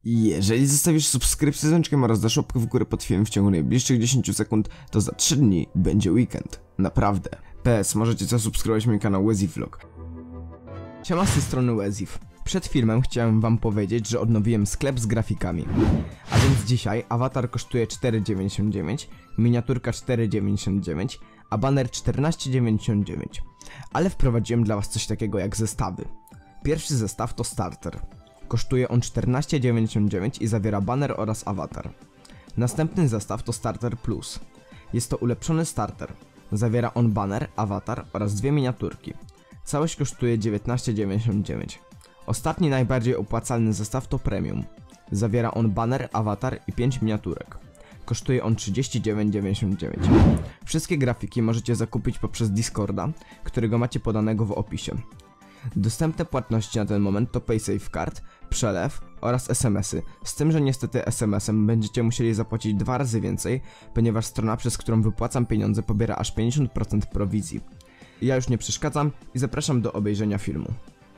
Jeżeli zostawisz subskrypcję z dzwoneczkiem oraz dasz łapkę w górę pod filmem w ciągu najbliższych 10 sekund, to za 3 dni będzie weekend. Naprawdę. PS, możecie zasubskrybować mój kanał WeziVlog. Siema, z tej strony Weziv. Przed filmem chciałem wam powiedzieć, że odnowiłem sklep z grafikami. A więc dzisiaj awatar kosztuje 4,99, miniaturka 4,99, a banner 14,99. Ale wprowadziłem dla was coś takiego jak zestawy. Pierwszy zestaw to starter. Kosztuje on 14,99 i zawiera banner oraz awatar. Następny zestaw to Starter Plus. Jest to ulepszony starter. Zawiera on banner, awatar oraz 2 miniaturki. Całość kosztuje 19,99. Ostatni najbardziej opłacalny zestaw to Premium. Zawiera on banner, awatar i 5 miniaturek. Kosztuje on 39,99. Wszystkie grafiki możecie zakupić poprzez Discorda, którego macie podanego w opisie. Dostępne płatności na ten moment to PaySafeCard, przelew oraz SMS-y, z tym, że niestety SMS-em będziecie musieli zapłacić 2 razy więcej, ponieważ strona, przez którą wypłacam pieniądze, pobiera aż 50% prowizji. Ja już nie przeszkadzam i zapraszam do obejrzenia filmu.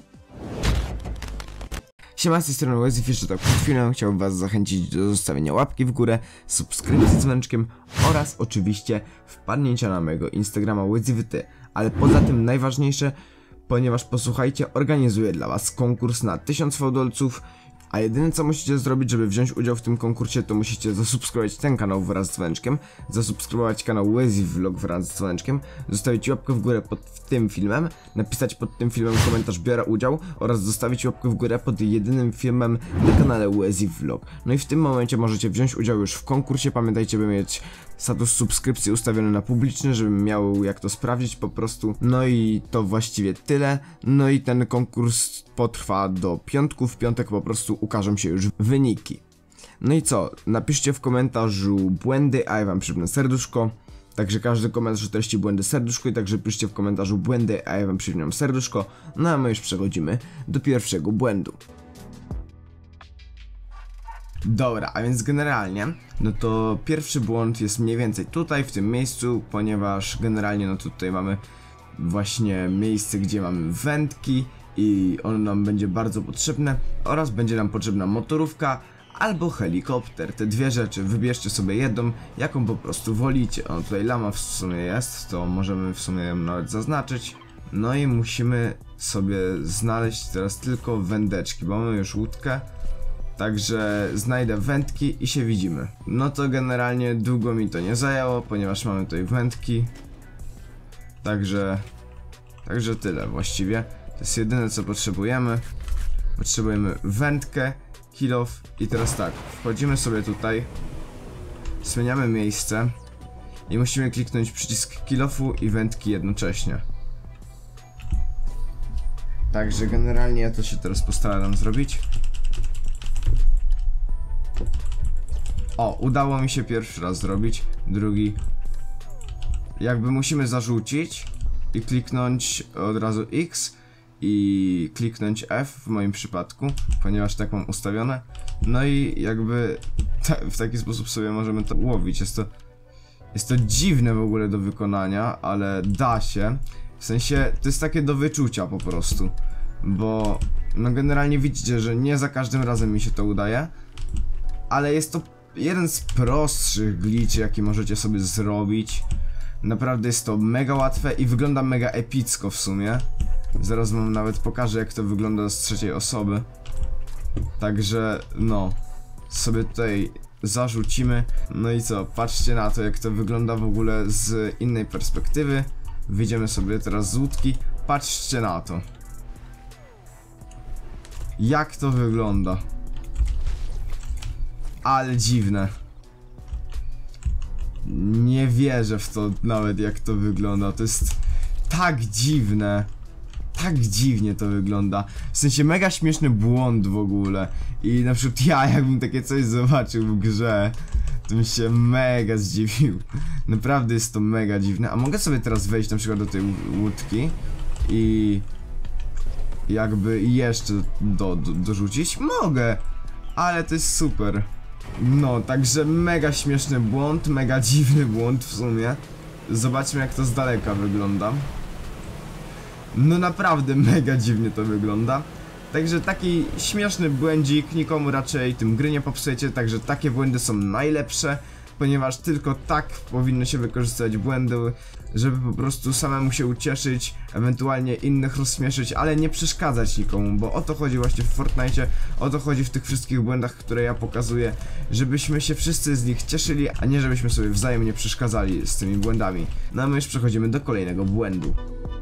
Siema, z tej strony Weziv, jeszcze tak przed chwilą chciałbym was zachęcić do zostawienia łapki w górę, subskrypcji z dzwoneczkiem oraz oczywiście wpadnięcia na mojego Instagrama WezivT, ale poza tym najważniejsze, ponieważ posłuchajcie, organizuję dla was konkurs na 1000 fałdolców, a jedyne co musicie zrobić, żeby wziąć udział w tym konkursie, to musicie zasubskrybować ten kanał wraz z dzwoneczkiem, zasubskrybować kanał WeziVlog wraz z dzwoneczkiem, zostawić łapkę w górę pod tym filmem, napisać pod tym filmem komentarz biorę udział oraz zostawić łapkę w górę pod jedynym filmem na kanale WeziVlog. No i w tym momencie możecie wziąć udział już w konkursie, pamiętajcie, by mieć status subskrypcji ustawiony na publiczny, żebym miał jak to sprawdzić po prostu. No i to właściwie tyle. No i ten konkurs potrwa do piątku, w piątek po prostu ukażą się już wyniki. No i co? Napiszcie w komentarzu błędy, a ja wam przypnę serduszko. Także każdy komentarz o treści błędy serduszko i także piszcie w komentarzu błędy, a ja wam przypnę serduszko. No a my już przechodzimy do pierwszego błędu. Dobra, a więc generalnie, no to pierwszy błąd jest mniej więcej tutaj, w tym miejscu, ponieważ generalnie no tutaj mamy właśnie miejsce, gdzie mamy wędki i ono nam będzie bardzo potrzebne oraz będzie nam potrzebna motorówka albo helikopter. Te dwie rzeczy, wybierzcie sobie jedną, jaką po prostu wolicie. O, tutaj lama w sumie jest, to możemy w sumie ją nawet zaznaczyć. No i musimy sobie znaleźć teraz tylko wędeczki, bo mamy już łódkę. Także znajdę wędki i się widzimy. No to generalnie długo mi to nie zajęło, ponieważ mamy tutaj wędki. Także tyle właściwie. To jest jedyne co potrzebujemy. Potrzebujemy wędkę, kill off i teraz tak, wchodzimy sobie tutaj. Zmieniamy miejsce i musimy kliknąć przycisk kill offu i wędki jednocześnie. Także generalnie ja to się teraz postaram zrobić. O, udało mi się pierwszy raz zrobić, drugi. Jakby musimy zarzucić i kliknąć od razu X i kliknąć F w moim przypadku, ponieważ tak mam ustawione. No i jakby w taki sposób sobie możemy to łowić. Jest to dziwne w ogóle do wykonania, ale da się. W sensie to jest takie do wyczucia po prostu, bo no generalnie widzicie, że nie za każdym razem mi się to udaje, ale jest to jeden z prostszych glitchy, jaki możecie sobie zrobić. Naprawdę jest to mega łatwe i wygląda mega epicko w sumie. Zaraz wam nawet pokażę, jak to wygląda z trzeciej osoby. Także no, sobie tutaj zarzucimy. No i co, patrzcie na to, jak to wygląda w ogóle z innej perspektywy. Wyjdziemy sobie teraz z łódki. Patrzcie na to, jak to wygląda. Ale dziwne. Nie wierzę w to nawet, jak to wygląda. To jest tak dziwne. Tak dziwnie to wygląda. W sensie mega śmieszny błąd w ogóle. I na przykład ja, jakbym takie coś zobaczył w grze, to bym się mega zdziwił. Naprawdę jest to mega dziwne. A mogę sobie teraz wejść na przykład do tej łódki i jakby jeszcze dorzucić? Mogę. Ale to jest super. No, także mega śmieszny błąd, mega dziwny błąd w sumie. Zobaczmy, jak to z daleka wygląda. No naprawdę mega dziwnie to wygląda. Także taki śmieszny błędzik, nikomu raczej tym gry nie popsujecie, także takie błędy są najlepsze, ponieważ tylko tak powinno się wykorzystywać błędy, żeby po prostu samemu się ucieszyć, ewentualnie innych rozśmieszyć, ale nie przeszkadzać nikomu, bo o to chodzi właśnie w Fortnite, o to chodzi w tych wszystkich błędach, które ja pokazuję, żebyśmy się wszyscy z nich cieszyli, a nie żebyśmy sobie wzajemnie przeszkadzali z tymi błędami. No a my już przechodzimy do kolejnego błędu.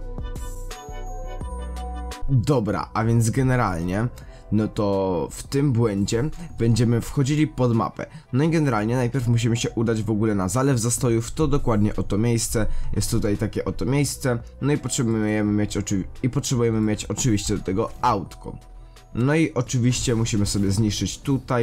Dobra, a więc generalnie, no to w tym błędzie będziemy wchodzili pod mapę. No i generalnie najpierw musimy się udać w ogóle na Zalew Zastojów, to dokładnie oto miejsce. Jest tutaj takie oto miejsce, no i potrzebujemy mieć oczywiście do tego autko. No i oczywiście musimy sobie zniszczyć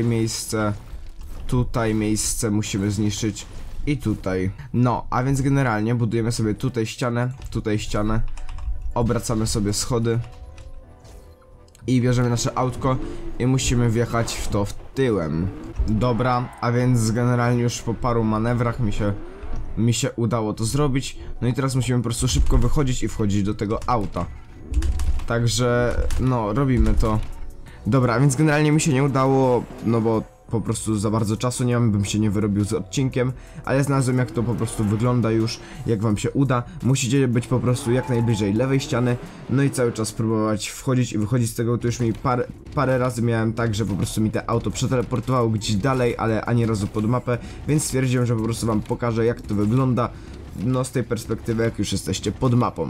tutaj miejsce musimy zniszczyć i tutaj. No, a więc generalnie budujemy sobie tutaj ścianę, obracamy sobie schody i bierzemy nasze autko i musimy wjechać w to tyłem. Dobra, a więc generalnie już po paru manewrach mi się udało to zrobić. No i teraz musimy po prostu szybko wychodzić i wchodzić do tego auta. Także no, robimy to. Dobra, a więc generalnie mi się nie udało, no bo po prostu za bardzo czasu nie mam, bym się nie wyrobił z odcinkiem, ale znalazłem jak to po prostu wygląda już, jak wam się uda. Musicie być po prostu jak najbliżej lewej ściany, no i cały czas próbować wchodzić i wychodzić z tego. To już mi parę razy miałem tak, że po prostu mi te auto przeteleportowało gdzieś dalej, ale ani razu pod mapę, więc stwierdziłem, że po prostu wam pokażę, jak to wygląda, no z tej perspektywy, jak już jesteście pod mapą.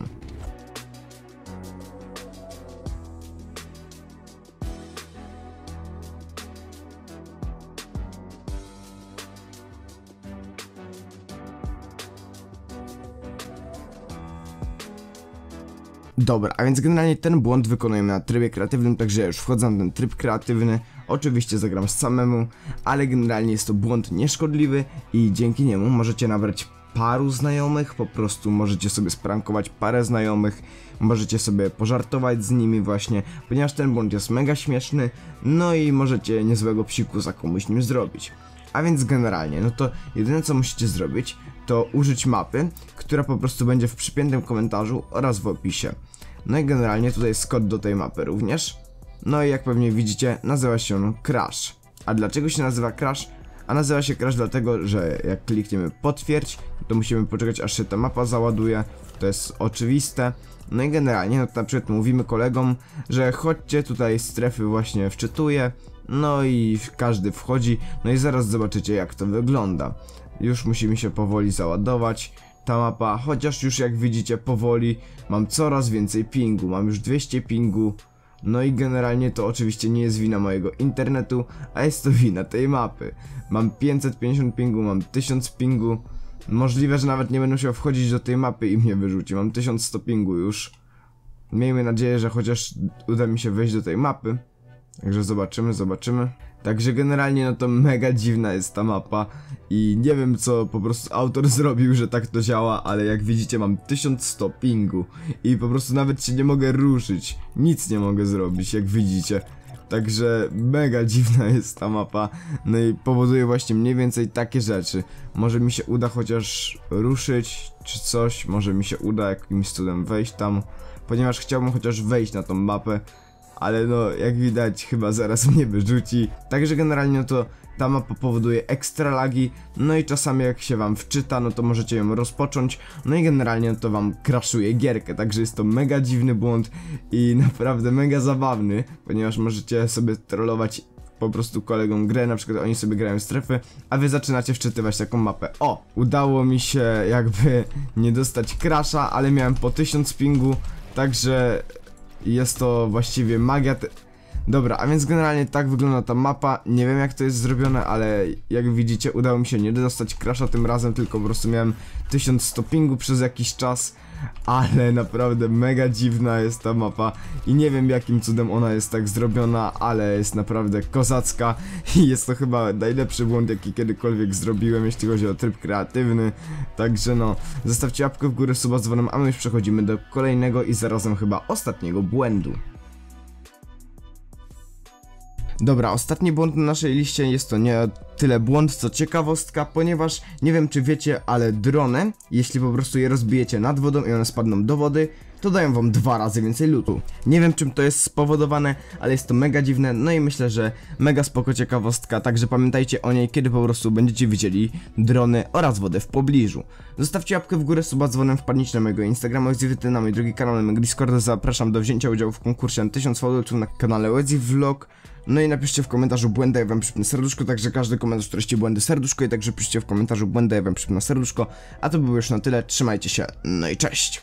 Dobra, a więc generalnie ten błąd wykonujemy na trybie kreatywnym, także ja już wchodzę na ten tryb kreatywny. Oczywiście zagram samemu, ale generalnie jest to błąd nieszkodliwy i dzięki niemu możecie nabrać paru znajomych, po prostu możecie sobie sprankować parę znajomych, możecie sobie pożartować z nimi właśnie, ponieważ ten błąd jest mega śmieszny, no i możecie niezłego psikusa komuś nim zrobić. A więc generalnie, no to jedyne co musicie zrobić, to użyć mapy, która po prostu będzie w przypiętym komentarzu oraz w opisie. No i generalnie tutaj jest kod do tej mapy również. No i jak pewnie widzicie, nazywa się on Crash. A dlaczego się nazywa Crash? A nazywa się Crash dlatego, że jak klikniemy potwierdź, to musimy poczekać aż się ta mapa załaduje. To jest oczywiste. No i generalnie, no to na przykład mówimy kolegom, że chodźcie tutaj, strefy właśnie wczytuję. No i każdy wchodzi, no i zaraz zobaczycie jak to wygląda. Już musi mi się powoli załadować ta mapa, chociaż już jak widzicie powoli mam coraz więcej pingu, mam już 200 pingu. No i generalnie to oczywiście nie jest wina mojego internetu, a jest to wina tej mapy. Mam 550 pingu, mam 1000 pingu. Możliwe, że nawet nie będę musiał wchodzić do tej mapy i mnie wyrzuci, mam 1100 pingu już. Miejmy nadzieję, że chociaż uda mi się wejść do tej mapy. Także zobaczymy. Także generalnie no to mega dziwna jest ta mapa i nie wiem co po prostu autor zrobił, że tak to działa, ale jak widzicie mam 1100 pingu i po prostu nawet się nie mogę ruszyć, nic nie mogę zrobić jak widzicie. Także mega dziwna jest ta mapa, no i powoduje właśnie mniej więcej takie rzeczy. Może mi się uda chociaż ruszyć czy coś, może mi się uda jakimś cudem wejść tam, ponieważ chciałbym chociaż wejść na tą mapę. Ale no, jak widać, chyba zaraz mnie wyrzuci. Także generalnie no to ta mapa powoduje ekstra lagi. No i czasami jak się wam wczyta, no to możecie ją rozpocząć. No i generalnie no to wam crashuje gierkę. Także jest to mega dziwny błąd i naprawdę mega zabawny, ponieważ możecie sobie trollować po prostu kolegom grę, na przykład oni sobie grają strefy, a wy zaczynacie wczytywać taką mapę. O! Udało mi się jakby nie dostać crasha, ale miałem po 1000 pingu, także jest to właściwie magia. Dobra, a więc generalnie tak wygląda ta mapa. Nie wiem jak to jest zrobione, ale jak widzicie udało mi się nie dostać crasha tym razem, tylko po prostu miałem 1100 pingu przez jakiś czas. Ale naprawdę mega dziwna jest ta mapa i nie wiem jakim cudem ona jest tak zrobiona, ale jest naprawdę kozacka i jest to chyba najlepszy błąd jaki kiedykolwiek zrobiłem, jeśli chodzi o tryb kreatywny. Także no, zostawcie łapkę w górę, suba z dzwonem, a my już przechodzimy do kolejnego i zarazem chyba ostatniego błędu. Dobra, ostatni błąd na naszej liście jest to nie tyle błąd, co ciekawostka, ponieważ nie wiem czy wiecie, ale drony, jeśli po prostu je rozbijecie nad wodą i one spadną do wody, to dają wam 2 razy więcej lootu. Nie wiem czym to jest spowodowane, ale jest to mega dziwne, no i myślę, że mega spoko ciekawostka, także pamiętajcie o niej, kiedy po prostu będziecie widzieli drony oraz wodę w pobliżu. Zostawcie łapkę w górę, suba z dzwonem, wpadnijcie na mojego Instagrama, Wezy, na mój drugi kanał, na mojego Discorda, zapraszam do wzięcia udziału w konkursie na 1000 followów na kanale Wezy Vlog. No i napiszcie w komentarzu błędy, ja wam przypnę serduszko, także każdy komentarz treści błędy serduszko i także piszcie w komentarzu błędy, ja wam przypnę serduszko. A to by było już na tyle, trzymajcie się, no i cześć!